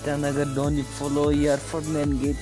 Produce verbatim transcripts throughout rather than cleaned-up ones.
Itanagar don't follow Airport main gate.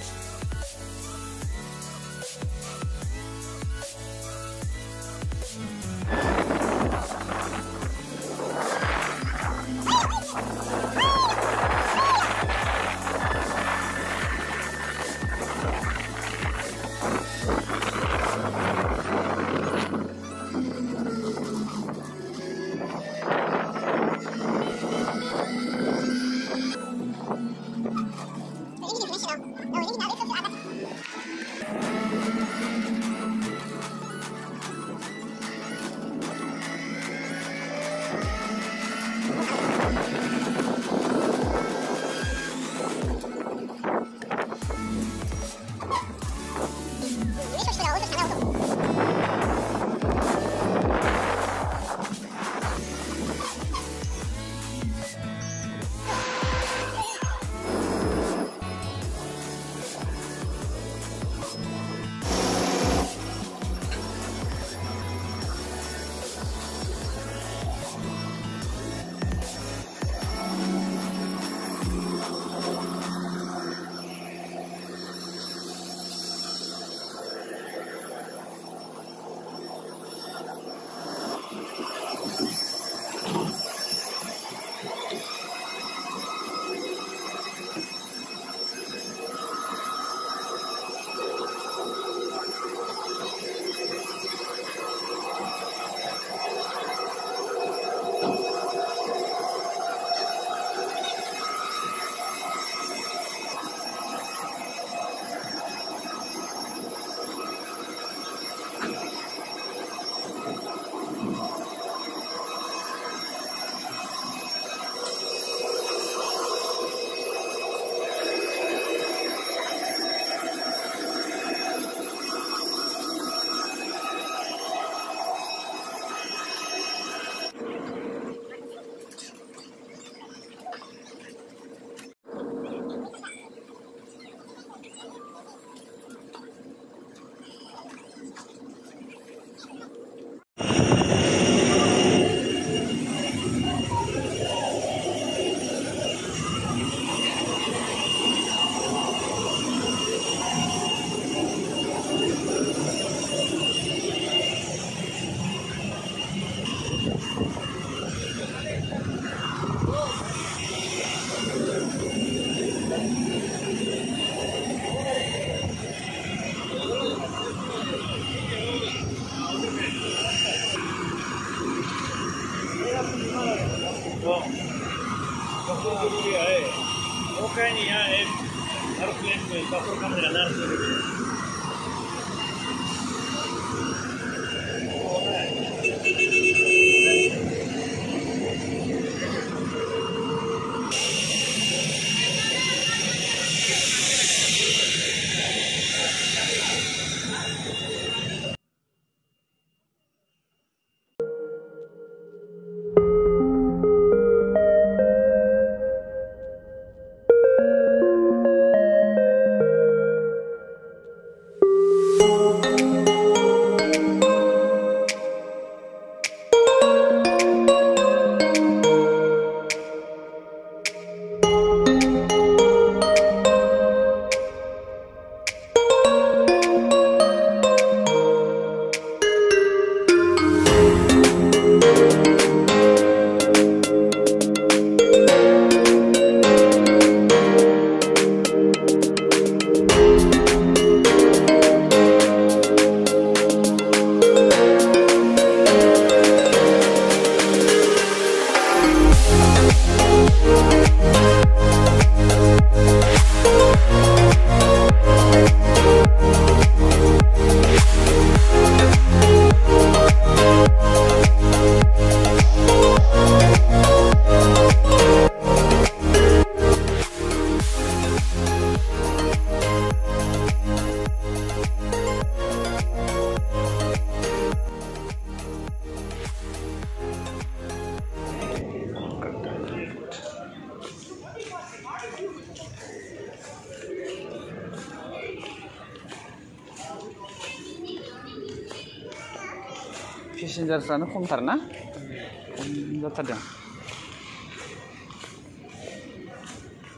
पेसेन्जारफ्रानो खमथार ना खम जाथारदों।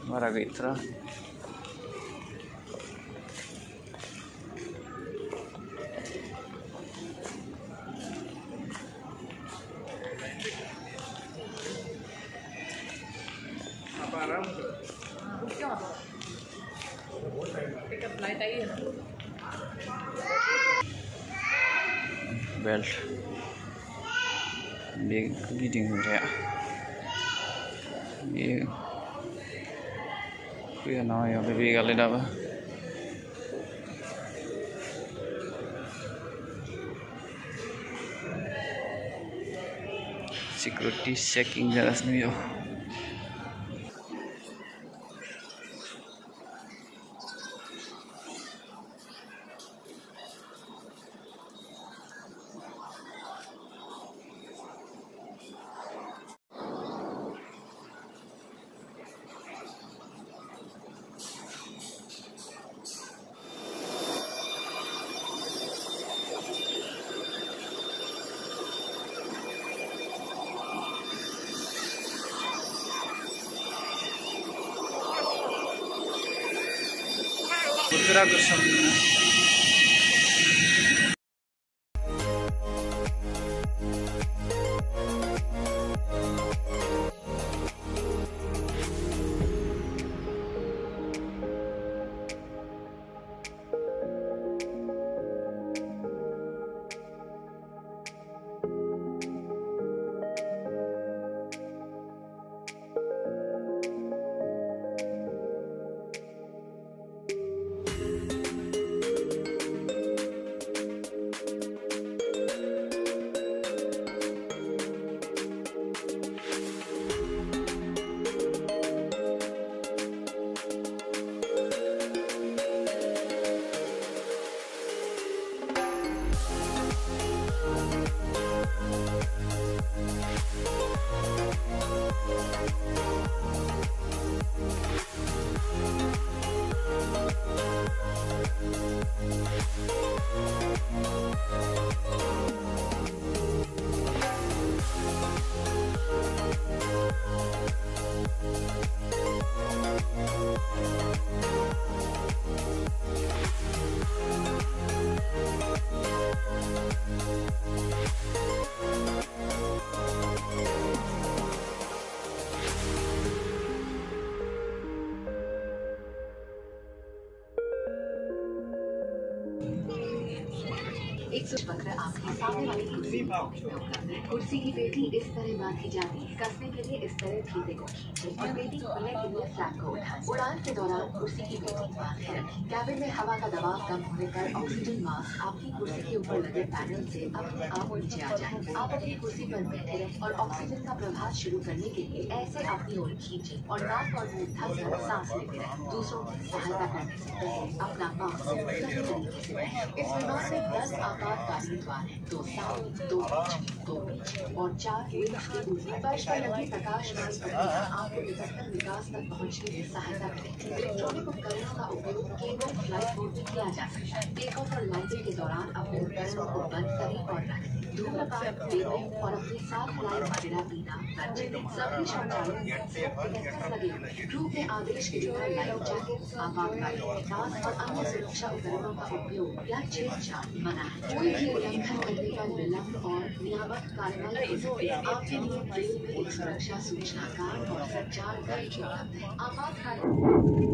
Maragitra. Belt. Big गिदिं होग्राया बेयो फैया नामायाव बे बेगालाय दाबो सिक्युरिटी चेकिं जागासिनो बेयाव बोथोरा गोसोम एक सौ पंद्रह आपके सामने वाली कुर्सी कुर्सी की पेटी इस तरह बांधी जाती है। कसने के लिए इस तरह फीते को खींचे और पेटी खोलने के लिए फ्लैप को उठाएं। उड़ान के दौरान कुर्सी की पेटी बांधे रखें। कैबिन में हवा का दबाव कम होने पर ऑक्सीजन मास्क आपकी कुर्सी के ऊपर लगे पैनल से अपने आप नीचे आ जाए। आप अपनी कुर्सी पर बैठे रहें और ऑक्सीजन का प्रवाह शुरू करने के लिए ऐसे अपनी ओर खींचे और नाक और मुंह ढककर सांस लेते रहें। दूसरों की सहायता करने से पहले अपना मास्क सही तरीके से पहनें। इस विमान में दस आपातकालीन द्वार हैं, दो सामने, दो पीछे, दो पीछे और चार विंग्स के ऊपर। फर्श पर लगी प्रकाशमान पट्टियां आपको निकटतम विकास तक पहुंचने में सहायता करें। इलेक्ट्रॉनिक उपकरणों का उपयोग केवल फ्लाइट मोड में किया जा सकता है। टेक ऑफ और लैंडिंग के दौरान अपने उपकरणों को बंद करें और रखें। धूम्रपान, टेपिंग और अपने साथ लाए मदिरा पीना वर्जित है। सभी शौचालयों में सेफ्टी लगे हुए। क्रू के आदेश के बिना लाइफ जैकेट, आपातकालीन मास्क और अन्य सुरक्षा उपकरणों का उपयोग या छेड़छाड़ मना है। कोई भी उल्लंघन करने पर विलंब और नियामक कार्रवाई हो सकती है। आपके लिए रेल में एक सुरक्षा सूचना कार्ड और संचार गाइड उपलब्ध है। आपातकालीन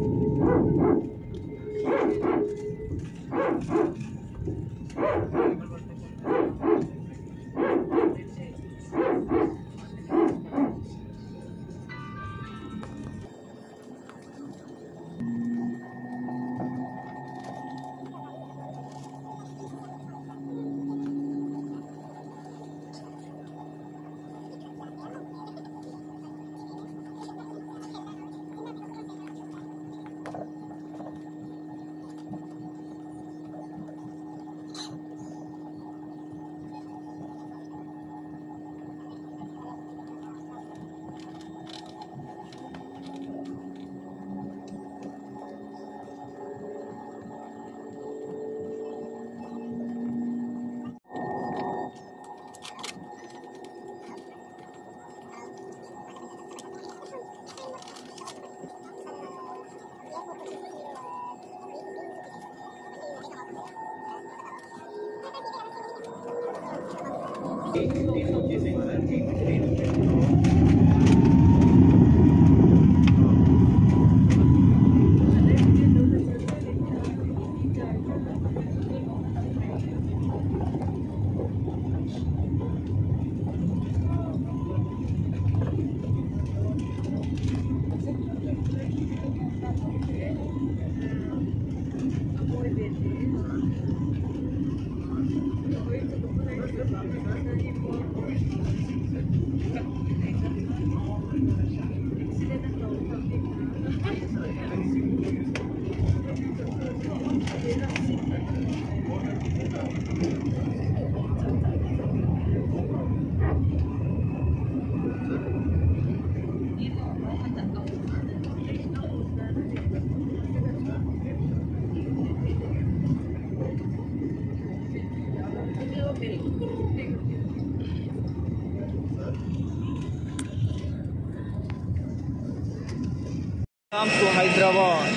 Come to Hyderabad.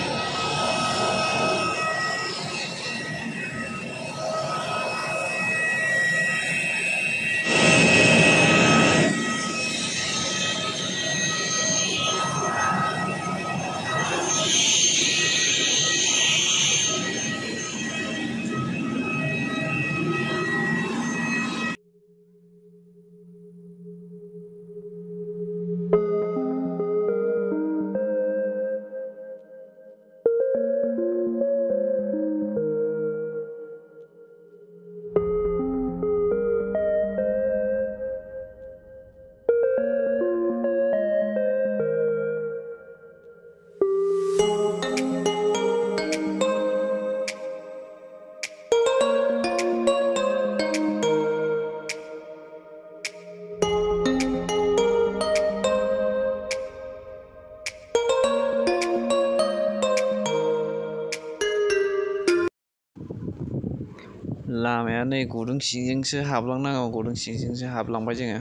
लामाया नै गुदुं सिंजोंसो हाबलांनांगौ गुदुं सिंजोंसो हाबलांबाय जोङो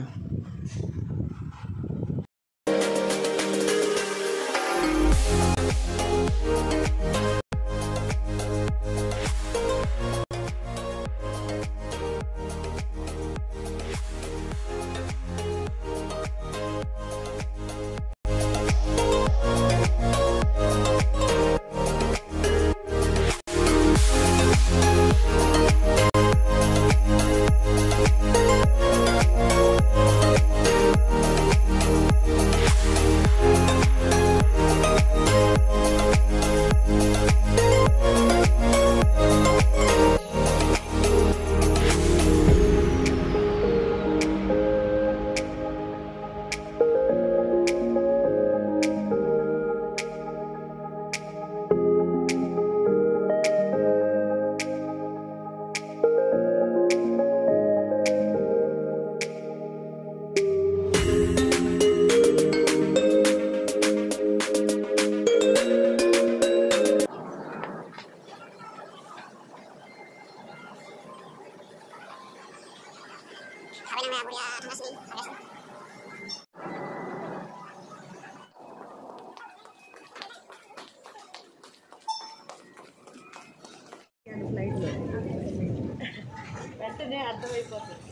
వెంటనే అర్థమైపోతుంది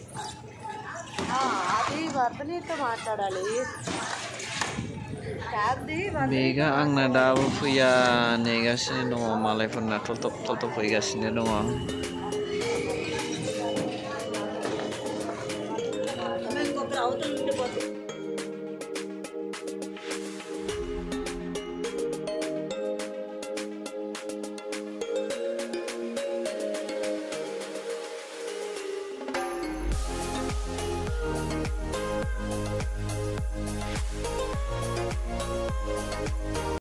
అది వర్ధనితో మాట్లాడాలి बेगा आंना दाबो फैया नेगासिनो दङ मालायफोरना थलथब थलथब फैगासिनो दङ